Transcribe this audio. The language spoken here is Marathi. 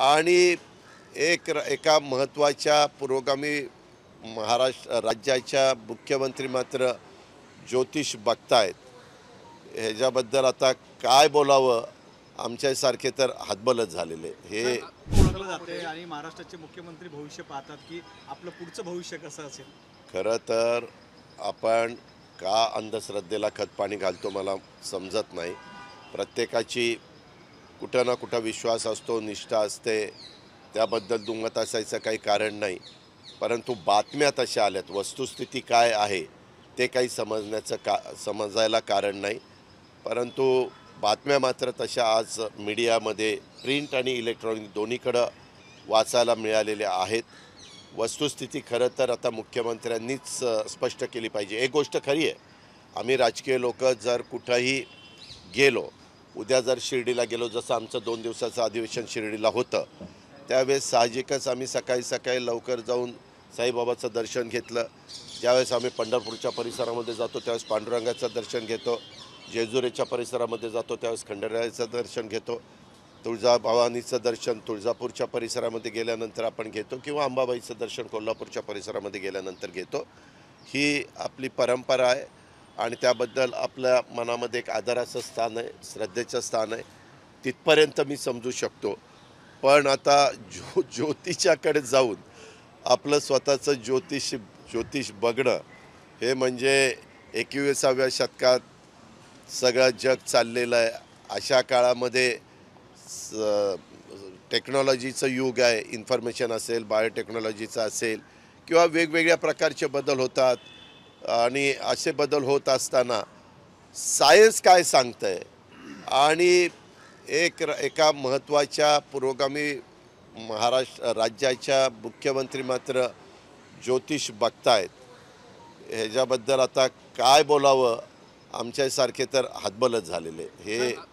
आणि एका महत्त्वाच्या पुरोगामी महाराष्ट्र राज्याच्या मुख्यमंत्री मात्र ज्योतिष बघतायत. ह्याच्याबद्दल आता काय बोलावं, आमच्यासारखे तर हतबलच झालेले. हे ओळखलं जाते आणि महाराष्ट्राचे मुख्यमंत्री भविष्य पाहतात की आपलं पुढचं भविष्य कसं असेल. खरं तर आपण का अंधश्रद्धेला खतपाणी घालतो मला समजत नाही. प्रत्येकाची कुठं ना कुठं विश्वास असतो, निष्ठा असते, त्याबद्दल दुमत असायचं काही कारण नाही. परंतु बातम्या तशा आल्यात, वस्तुस्थिती काय आहे ते काही समजायला कारण नाही. परंतु बातम्या मात्र तशा आज मीडियामध्ये प्रिंट आणि इलेक्ट्रॉनिक दोन्हीकडं वाचायला मिळालेल्या आहेत. वस्तुस्थिती खरं तर आता मुख्यमंत्र्यांनीच स्पष्ट केली पाहिजे. एक गोष्ट खरी आहे, आम्ही राजकीय लोक जर कुठंही गेलो, उद्या जर शिर्डीला गेलो, जसं आमचं 2 दिवसाचं अधिवेशन शिर्डीला होतं, त्यावेळेस साहजिकच आम्ही सकाळी सकाळी लवकर जाऊन साईबाबाचं दर्शन घेतलं. ज्यावेळेस आम्ही पंढरपूरच्या परिसरामध्ये जातो त्यावेळेस पांडुरंगाचं दर्शन घेतो, जेजुरीच्या परिसरामध्ये जातो त्यावेळेस खंडेरायाचं दर्शन घेतो, तुळजाभवानीचं दर्शन तुळजापूरच्या परिसरामध्ये गेल्यानंतर आपण घेतो, किंवा अंबाबाईचं दर्शन कोल्हापूरच्या परिसरामध्ये गेल्यानंतर घेतो. ही आपली परंपरा आहे आणि त्याबद्दल आपल्या मनामध्ये एक आदराचं स्थान आहे, श्रद्धेचं स्थान आहे, तिथपर्यंत मी समजू शकतो. पण आता ज्योतिषाकडे जाऊन आपलं स्वतःचं ज्योतिष बघणं, हे म्हणजे 21व्या शतकात सगळं जग चाललेलं आहे. अशा काळामध्ये टेक्नॉलॉजीचं युग आहे. इन्फॉर्मेशन असेल, बायोटेक्नॉलॉजीचं असेल, किंवा वेगवेगळ्या प्रकारचे बदल होतात. आणि असे बदल होत असताना सायन्स काय सांगतंय, आणि एका महत्त्वाच्या पुरोगामी महाराष्ट्र राज्याच्या मुख्यमंत्री मात्र ज्योतिष बघतायत. ह्याच्याबद्दल आता काय बोलावं, आमच्यासारखे तर हतबलच झालेले. हे